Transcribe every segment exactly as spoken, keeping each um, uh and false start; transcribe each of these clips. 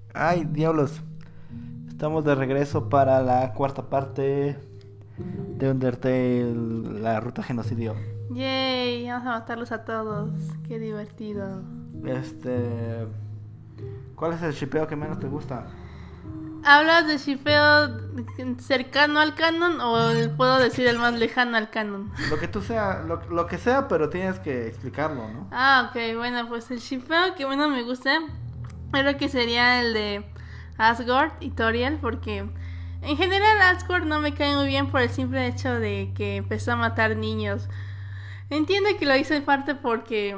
Ay, diablos. Estamos de regreso para la cuarta parte de Undertale, la ruta genocidio. Yay, vamos a matarlos a todos. Qué divertido. Este. ¿Cuál es el shipeo que menos te gusta? ¿Hablas de shipeo cercano al canon o puedo decir el más lejano al canon? Lo que tú sea, lo, lo que sea, pero tienes que explicarlo, ¿no? Ah, ok, bueno, pues el shipeo que menos me gusta creo que sería el de Asgard y Toriel, porque en general Asgard no me cae muy bien por el simple hecho de que empezó a matar niños. Entiendo que lo hizo en parte porque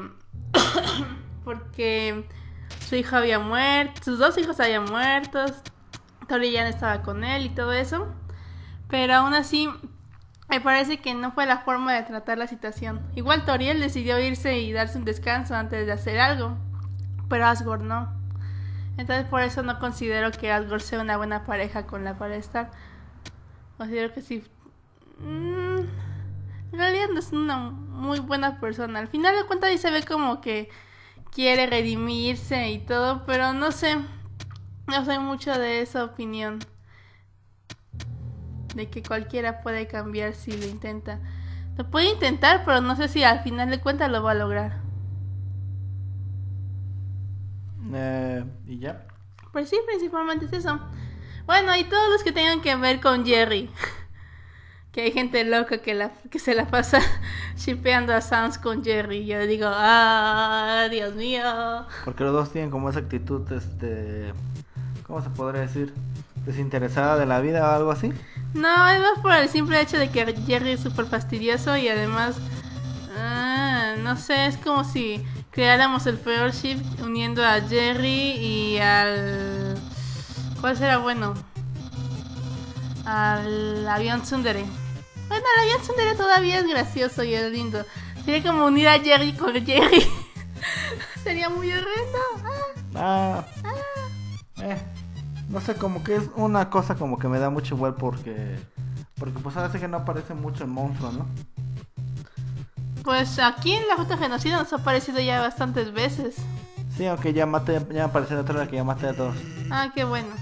porque su hijo había muerto, sus dos hijos habían muerto, Toriel ya no estaba con él y todo eso, pero aún así me parece que no fue la forma de tratar la situación. Igual Toriel decidió irse y darse un descanso antes de hacer algo, pero Asgard no. Entonces por eso no considero que Asgard sea una buena pareja con la para estar. Considero que sí. Mmm, en realidad no es una muy buena persona. Al final de cuentas ahí se ve como que quiere redimirse y todo, pero no sé. No soy mucho de esa opinión. De que cualquiera puede cambiar si lo intenta. Lo puede intentar, pero no sé si al final de cuentas lo va a lograr. Eh, y ya. Pues sí, principalmente es eso. Bueno, y todos los que tengan que ver con Jerry. Que hay gente loca que, la, que se la pasa shipeando a Sans con Jerry. Yo digo, ah, Dios mío. Porque los dos tienen como esa actitud, este. ¿Cómo se podría decir? Desinteresada de la vida o algo así. No, es más por el simple hecho de que Jerry es súper fastidioso y además, ah, no sé, es como si creáramos el peor ship uniendo a Jerry y al... ¿Cuál será bueno? Al avión Tsundere. Bueno, el avión Tsundere todavía es gracioso y es lindo. Sería como unir a Jerry con Jerry. Sería muy horrendo. Ah. ah. Eh. No sé, como que es una cosa como que me da mucho igual porque... Porque pues ahora sí que no aparece mucho el monstruo, ¿no? Pues aquí en la Ruta Genocida nos ha aparecido ya bastantes veces. Sí, aunque ya maté, ya me apareció otra vez que ya maté a todos. Ah, qué bueno.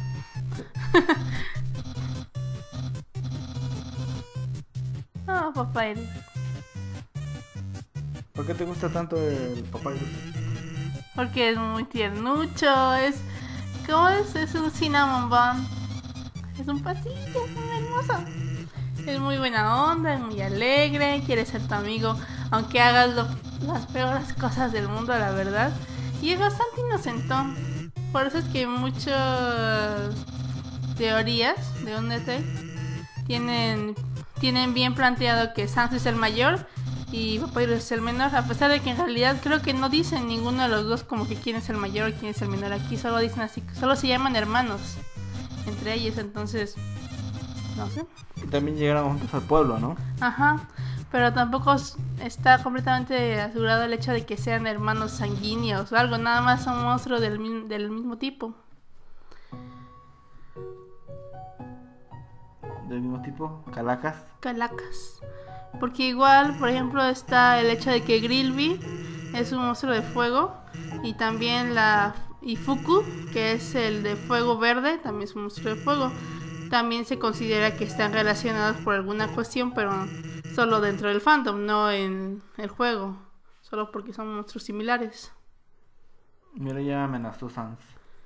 Oh, Papyrus. ¿Por qué te gusta tanto el Papyrus? Porque es muy tiernucho, es... ¿Cómo es? Es un cinnamon bun. Es un pasito, es muy hermoso. Es muy buena onda, es muy alegre, quiere ser tu amigo, aunque hagas lo, las peores cosas del mundo, la verdad. Y es bastante inocentón. Por eso es que muchas teorías de Undertale tienen, tienen bien planteado que Sans es el mayor y Papyrus es el menor, a pesar de que en realidad creo que no dicen ninguno de los dos como que quién es el mayor o quién es el menor. Aquí solo dicen así, solo se llaman hermanos entre ellos, entonces no sé. También llegaron juntos al pueblo, ¿no? Ajá, pero tampoco está completamente asegurado el hecho de que sean hermanos sanguíneos o algo, nada más son monstruos del, del mismo tipo. Del mismo tipo, calacas. Calacas. Porque igual, por ejemplo, está el hecho de que Grilby es un monstruo de fuego y también la Ifuku, que es el de fuego verde, también es un monstruo de fuego. También se considera que están relacionados por alguna cuestión, pero solo dentro del fandom, no en el juego, solo porque son monstruos similares. Mira, ya amenazó Sans.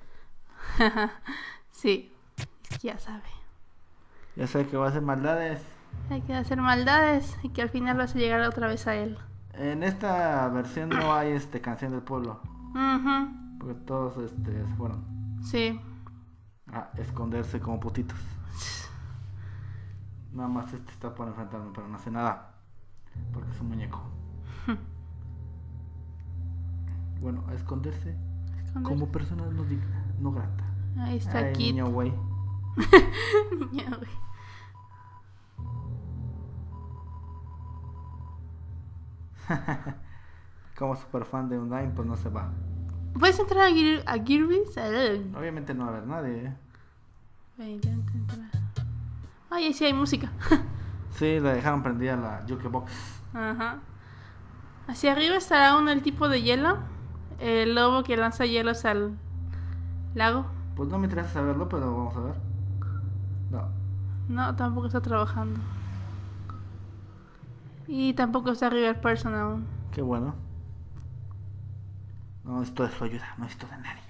Sí, ya sabe. Ya sabe que va a hacer maldades. Hay que hacer maldades y que al final vas a llegar otra vez a él. En esta versión no hay este canción del pueblo. Uh-huh. Porque todos este se fueron. Sí. A esconderse como putitos. Nada más este está por enfrentarme, pero no hace nada. Porque es un muñeco. Bueno, a esconderse ¿Esconder? Como persona no digna, no grata. Ahí está Ay, Kit. Niño güey. Niño güey. Como super fan de Undyne, pues no se va. ¿Puedes entrar a, Gir a Girby's? Obviamente no va a haber nadie, ¿eh? Ay, sí hay música. Sí, la dejaron prendida la jukebox. Ajá. Hacia arriba estará uno el tipo de hielo. El lobo que lanza hielos al lago. Pues no me interesa saberlo, pero vamos a ver. No. No, tampoco está trabajando. Y tampoco está River Person aún. Qué bueno. No necesito de su ayuda, no necesito de nadie.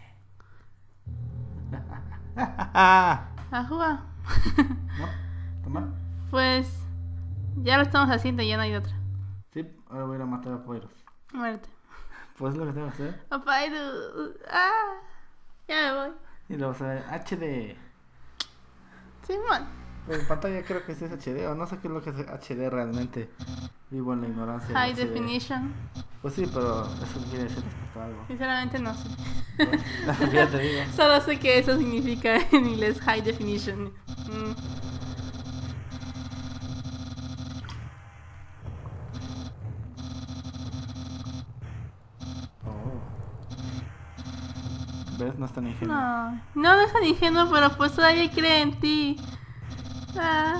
Ajúa. ¿No? ¿Toma? Pues ya lo estamos haciendo, ya no hay otra. Sí, ahora voy a ir a matar a Papyrus. Muerte. Pues es lo que tengo que hacer. Papyrus. Ah, ya me voy. Y luego se ve H D. Simón. Pues en pantalla creo que sí es H D, o no sé qué es lo que es H D realmente. Vivo en la ignorancia. de High H D. definition. Pues sí, pero eso quiere decir respecto a algo. Sinceramente no sé. Pues, ya te digo. Solo sé que eso significa en inglés high definition. Mm. Oh. ¿Ves? No es tan ingenuo. No, no, no es tan ingenuo, pero pues todavía cree en ti. Ah.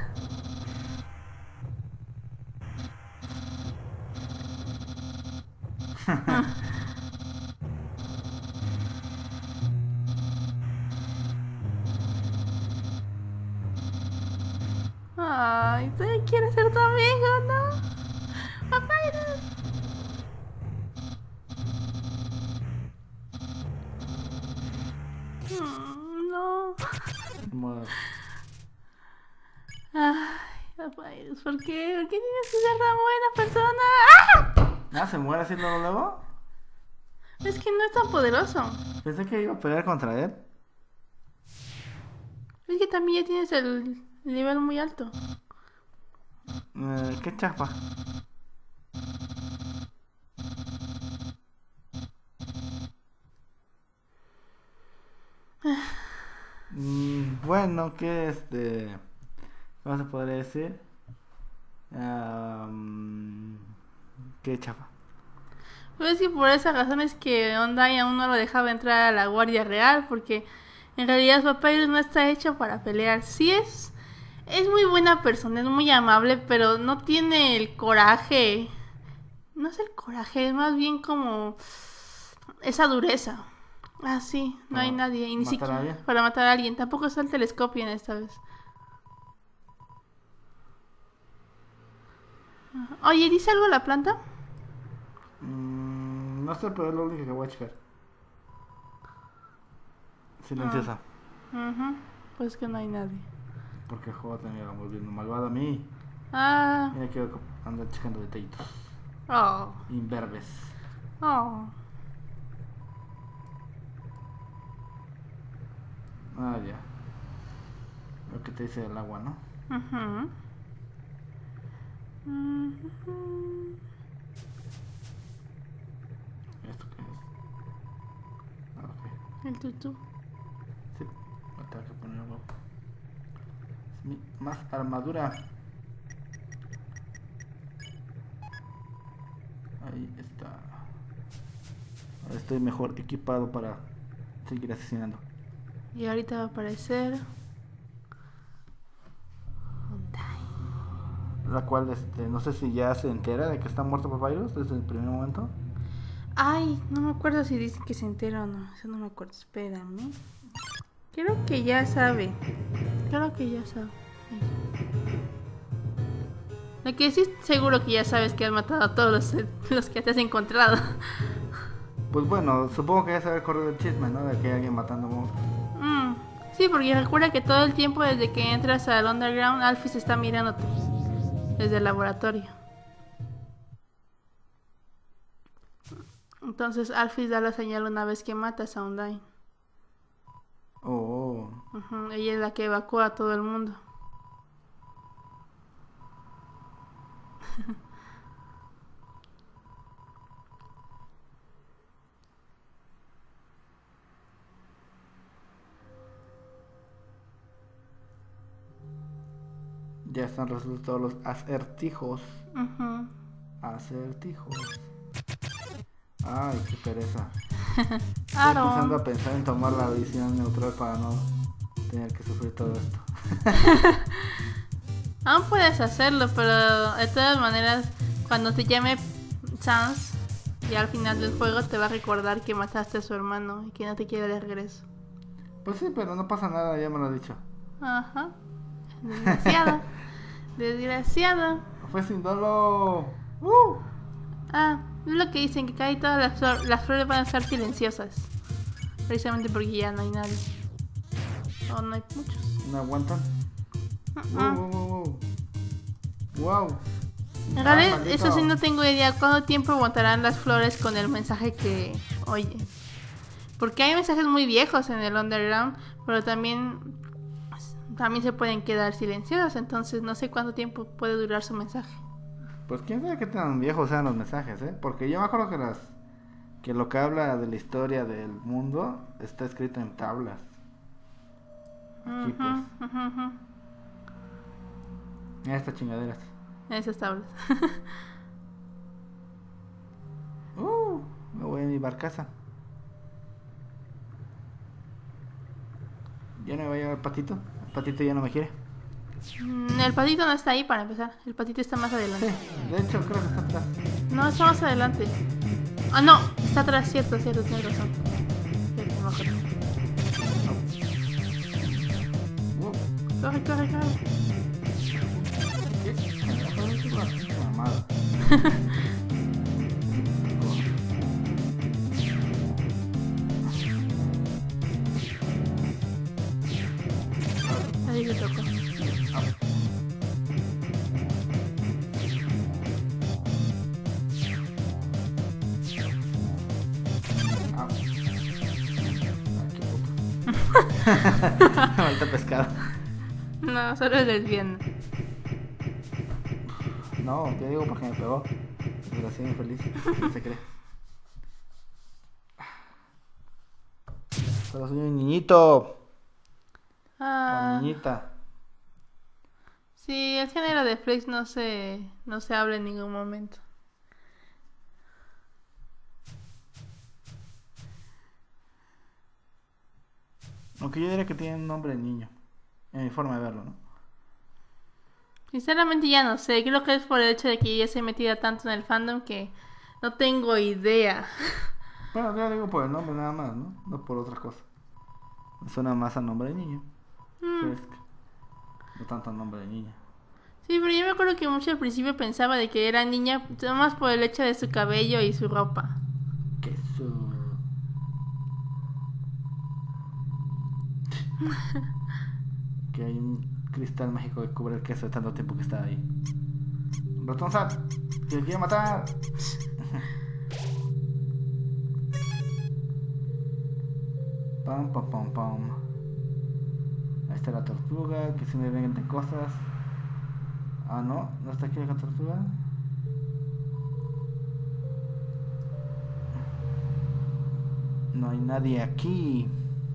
Ay, todavía quiere ser tu amigo, ¿no? Papyrus. Mm, no. Como- Ay, Papyrus, ¿por qué? ¿Por qué tienes que ser tan buena persona? ¡Ah! Ah, ¿se muere así luego luego? Es que no es tan poderoso. Pensé que iba a pelear contra él. Es que también ya tienes el nivel muy alto. Eh, qué chafa. Mm, bueno, que este. ¿Cómo se podría decir? Um, qué chafa. Pues es que por esa razón es que Undyne aún no lo dejaba entrar a la Guardia Real, porque en realidad Papyrus no está hecho para pelear. Sí es, es muy buena persona, es muy amable, pero no tiene el coraje. No es el coraje, es más bien como esa dureza. Ah, sí, no hay ¿Para nadie, y ni matar a siquiera alguien? para matar a alguien. Tampoco está el telescopio en esta vez. Ajá. Oye, ¿dice algo la planta? Mm, no sé, pero es lo único que voy a checar. Silenciosa. Ujú, pues que no hay nadie. Porque el juego también va volviendo malvado a mí. Ah, Mira que ando checando detallitos. oh, Imberbes. oh. Ah, ya. Lo que te dice el agua, ¿no? Ujú. Ujú. ¿Esto qué es? Ah, ok. El tutú. Sí, me tengo que poner algo. Es mi más armadura. Ahí está. Ahora estoy mejor equipado para seguir asesinando. Y ahorita va a aparecer La cual, este, no sé si ya se entera de que está muerto Papyrus desde el primer momento. Ay, no me acuerdo si dice que se entera o no. Eso no me acuerdo. Espérame. Creo que ya sabe. Creo que ya sabe. Lo que sí seguro que ya sabes que has matado a todos los, los que te has encontrado. Pues bueno, supongo que ya se había corrido el chisme, ¿no? De que hay alguien matando monstruos. Mm, sí, porque recuerda que todo el tiempo desde que entras al underground, Alfie se está mirándote desde el laboratorio. Entonces Alfie da la señal una vez que matas a Undyne. Oh, Ujú, ella es la que evacúa a todo el mundo. ya están resueltos todos los acertijos. Ujú. Acertijos. Ay, qué pereza. Estoy empezando Aaron. a pensar en tomar la visión neutral para no tener que sufrir todo esto. Aún puedes hacerlo, pero de todas maneras, cuando te llame Sans, ya al final del juego te va a recordar que mataste a su hermano y que no te quiere de regreso. Pues sí, pero no pasa nada, ya me lo he dicho. Ajá. Desgraciado. Desgraciado. Fue sin dolo. Uh. Ah, es lo que dicen, que casi todas las, flor- las flores van a estar silenciosas. Precisamente porque ya no hay nadie. O no hay muchos. No aguantan. Uh-uh. Wow, wow, wow. Wow. En realidad, maldito. eso sí no tengo idea cuánto tiempo aguantarán las flores con el mensaje que oye. Porque hay mensajes muy viejos en el Underground, pero también, también se pueden quedar silenciados, entonces no sé cuánto tiempo puede durar su mensaje. Pues quién sabe qué tan viejos sean los mensajes, ¿eh? Porque yo me acuerdo que las que lo que habla de la historia del mundo está escrito en tablas. Aquí, Ujú, pues. ujú, ujú. Mira estas chingaderas. Esas tablas. Uh, me voy a mi barcaza. Ya no me va a llevar el patito. El patito ya no me quiere. Mm, El patito no está ahí para empezar. El patito está más Sí, adelante. de hecho creo que está atrás. No, está más adelante. Ah, no, está atrás, cierto, cierto, tienes razón. Cierto, me acuerdo. Uh, Corre, corre, corre. ¿qué? Mamada. Ahí le tocó. Ah. Ah, qué puto. Maldito pescado. No, solo es lesbiana. No, te digo porque me pegó. Desgraciado infeliz. ¿Qué se cree? Pero soy un niñito. Ah, O niñita. sí, el género de Flex no se, no se habla en ningún momento. Aunque yo diría que tiene un nombre de niño. En mi forma de verlo, ¿no? Sinceramente ya no sé, creo que es por el hecho de que ya se he metida tanto en el fandom que no tengo idea. Bueno, yo digo por el nombre nada más, ¿no? No por otra cosa. Me suena más a nombre de niño. Mm, Fresca. No tanto a nombre de niña. Sí, pero yo me acuerdo que mucho al principio pensaba de que era niña, nada más por el hecho de su cabello y su ropa. Queso. Que hay un cristal mágico que cubre el queso de tanto tiempo que está ahí. Ratón Sat, que me quiere matar. Pam, pam, pam, pam. Ahí está la tortuga, que se me ven de cosas. Ah, no, no está aquí la tortuga. No hay nadie aquí.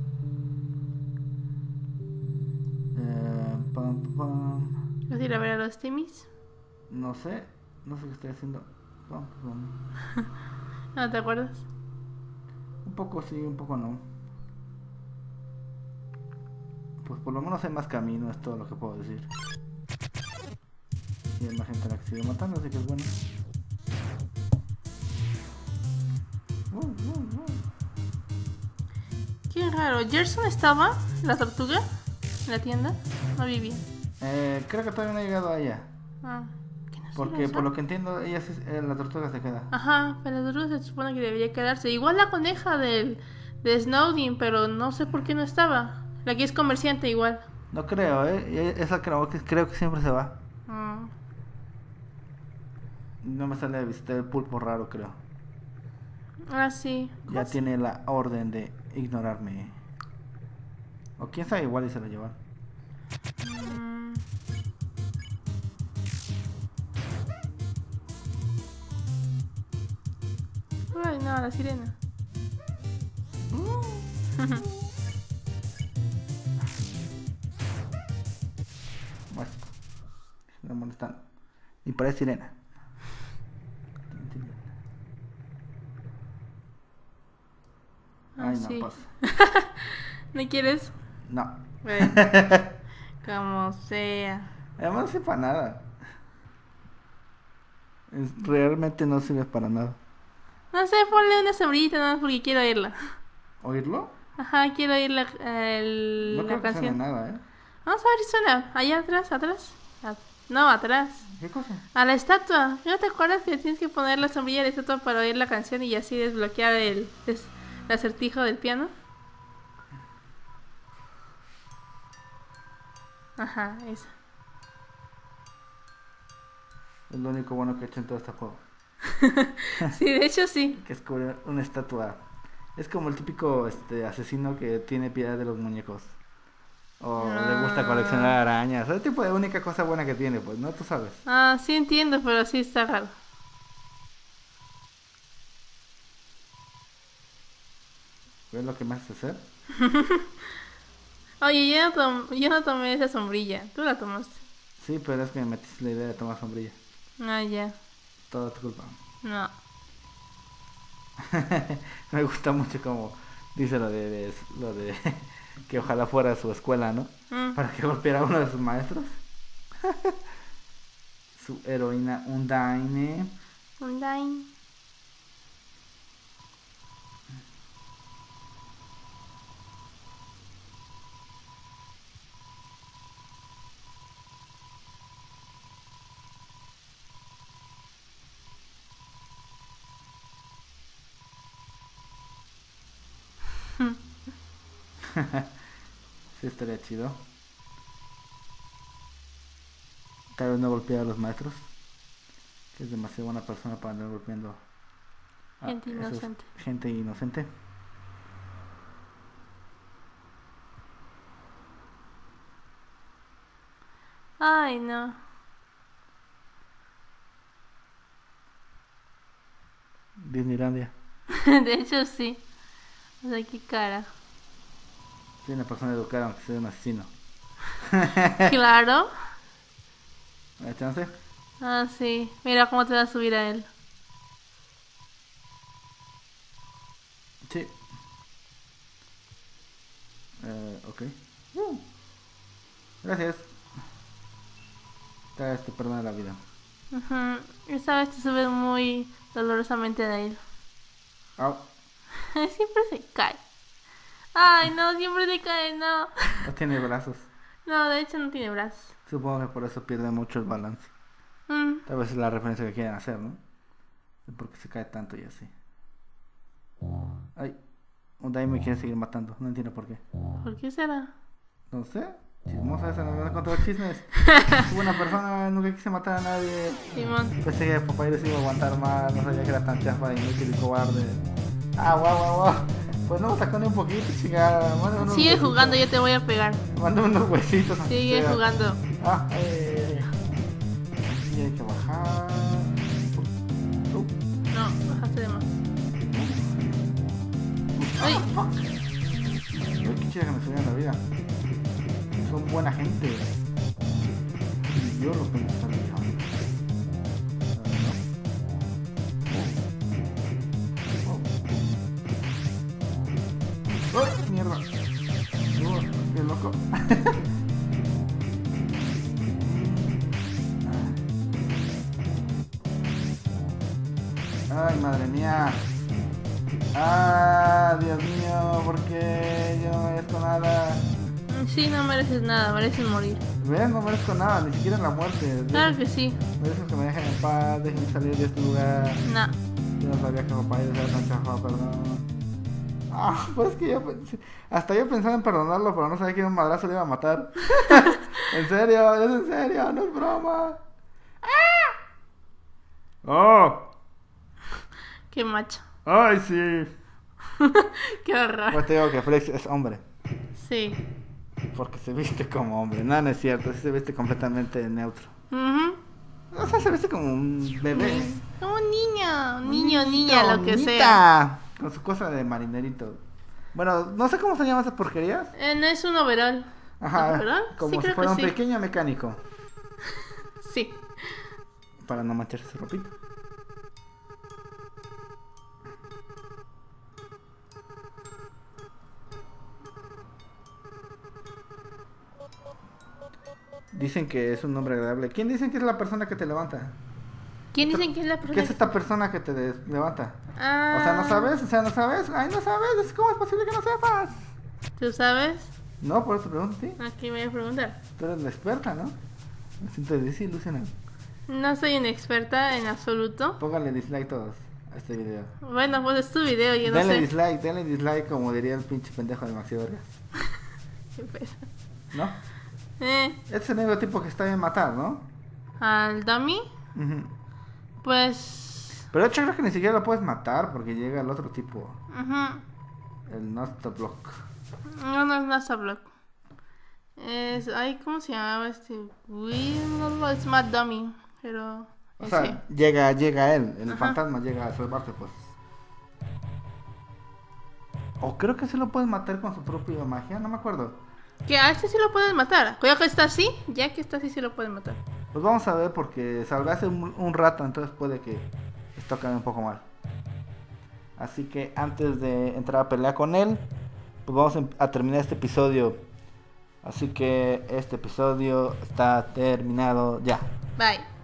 Eh, pam, pam, pam. ¿Vas a ir a ver a los Timmys? No sé, no sé qué estoy haciendo. Pam, pam. ¿No te acuerdas? Un poco sí, un poco no. Pues por lo menos hay más camino, es todo lo que puedo decir. Y hay más gente a la que sigue matando, así que es bueno. Uh, uh, uh. Qué raro, ¿Gerson estaba? ¿La tortuga? ¿En la tienda? No vivía. Eh, creo que todavía no ha llegado a ella. Ah, ¿qué no Porque será por eso? lo que entiendo, ella sí- eh, la tortuga se queda. Ajá, pero la tortuga se supone que debería quedarse. Igual la coneja del, de Snowden, pero no sé por qué no estaba. La que es comerciante igual. No creo, eh. Esa creo que, creo que siempre se va. Mm. No me sale de visitar el pulpo raro, creo. Ah, sí. Ya ¿Cómo se- tiene la orden de ignorarme. O quién sabe, igual y se lo llevan. Mm. Ay, no, la sirena. Muerto. Me molestan. Y parece sirena. Ah, Ay, no, sí. pasa. ¿No quieres? No. Bueno, como sea. Además no sirve para nada. Es- realmente no sirve para nada. No sé, ponle una sombrita nada más porque quiero oírla. ¿Oírlo? Ajá, quiero oír la, el, No la creo que suene canción. nada, ¿eh? Vamos a ver si suena. Allá atrás, atrás. A- No, atrás. ¿Qué cosa? A la estatua. ¿No te acuerdas que tienes que poner la sombrilla de la estatua para oír la canción y así desbloquear el, des- el acertijo del piano? Ajá, eso. Es lo único bueno que he hecho en todo este juego. Sí, de hecho sí. Que es como una estatua. Es como el típico este asesino que tiene piedad de los muñecos. O le gusta coleccionar arañas. Es el tipo de única cosa buena que tiene, pues, ¿no? Tú sabes. Ah, sí entiendo, pero sí está raro. ¿Ves lo que me hace hacer? Oye, yo no, tom- yo no tomé esa sombrilla. Tú la tomaste. Sí, pero es que me metiste la idea de tomar sombrilla. Ah, ya. Toda tu culpa. No. Me gusta mucho como dice lo de, de- lo de que ojalá fuera su escuela, ¿no? Mm. Para que golpeara a uno de sus maestros. Su heroína Undyne. Undyne. Sí, estaría chido. Tal vez no golpear a los maestros. Que es demasiado buena persona para andar golpeando a Gente esos- inocente. gente inocente. Ay, no. Disneylandia. De hecho sí. O sea, qué cara. Soy una persona educada aunque sea un asesino. Claro. ¿Me da chance? Ah, sí. Mira cómo te va a subir a él. Sí. Eh, ok. Uh. Gracias. Tal vez te perdona la vida. Ujú. Esta vez te subes muy dolorosamente a él. Au. Siempre se cae. Ay, no, siempre se cae, no. No tiene brazos. No, de hecho no tiene brazos. Supongo que por eso pierde mucho el balance. Mm. Tal vez es la referencia que quieren hacer, ¿no? De por qué se cae tanto y así. Ay. Undyne me quiere seguir matando. No entiendo por qué. ¿Por qué será? No sé. Chismosa esa, no con todos chismes. Soy buena persona, nunca quise matar a nadie. Simón. Pensé que Papyrus iba a aguantar más, no sabía que era tan chafa, inútil y cobarde. Ah, guau, guau, guau. Pues no me atacó ni un poquito, chingada. Mándame unos Sigue huesitos. jugando, yo te voy a pegar. Mándame unos huesitos. aunque Sigue sea. jugando. Ah, eh. Y hay que bajar. Uh, No, bajaste de más. Ay, Yo quisiera que me subieran la vida. Son buena gente. Y yo lo pensaría. ¡Ay, mierda! ¡Oh, qué loco! ¡Ay, madre mía! ¡Ah, Dios mío! ¿Por qué yo no merezco nada? sí, no mereces nada, mereces morir. ¿Ves? No merezco nada, ni siquiera la muerte. Claro que sí. Merezco que me dejen en paz, déjenme salir de este lugar. No. Yo no sabía que papá iba a ser tan chafa, perdón. Ah, pues es que yo pensé- hasta yo pensaba en perdonarlo, pero no sabía que un madrazo le iba a matar. En serio, es en serio, no es broma. ¡Ah! ¡Oh! Qué macho. ¡Ay, sí! Qué horror. Pues te digo que Flex es hombre. Sí. Porque se viste como hombre. No, no es cierto, sí se viste completamente neutro. Ujú. O sea, se viste como un bebé. Como un niño. Un niño, Un niña, niño, lo que sea. niñita, con su cosa de marinerito. Bueno, no sé cómo se llaman esas porquerías. Eh, no es un overall. Ajá, ¿Overall? como Sí, si creo fuera que un sí. pequeño mecánico. Sí. Para no mancharse su ropita. Dicen que es un nombre agradable. ¿Quién dicen que es la persona que te levanta? ¿Quién dicen que es la ¿Qué persona? es esta persona que te des- levanta? Ah. O sea, ¿no sabes? O sea, ¿no sabes? Ay, no sabes. ¿Cómo es posible que no sepas? ¿Tú sabes? No, por eso te pregunto a ti. Aquí me voy a preguntar. Tú eres la experta, ¿no? Me siento desilusionado. No soy una experta en absoluto. Pónganle dislike todos a este video. Bueno, pues es tu video, yo no denle sé. dislike, denle dislike como diría el pinche pendejo de Maxi Vargas. Qué pesa. ¿No? Eh, Este es el único tipo que está bien matar, ¿no? al dummy, Ujú. pues... Pero de hecho creo que ni siquiera lo puedes matar porque llega el otro tipo, ujú. el Not the Block. No, no es Nasablock. Es... Ay, ¿cómo se llamaba este? Will... Es Mad Dummy, pero... O ese. sea, llega, llega él, el Ajá. fantasma llega a salvarte, pues. O creo que sí lo puedes matar con su propia magia, no me acuerdo. Que a este sí lo pueden matar. Ya que está así, ya que está así sí lo pueden matar. Pues vamos a ver porque salió hace un, un rato, entonces puede que esto cambie un poco mal. Así que antes de entrar a pelear con él, pues vamos a, em- a terminar este episodio. Así que este episodio está terminado ya. Bye.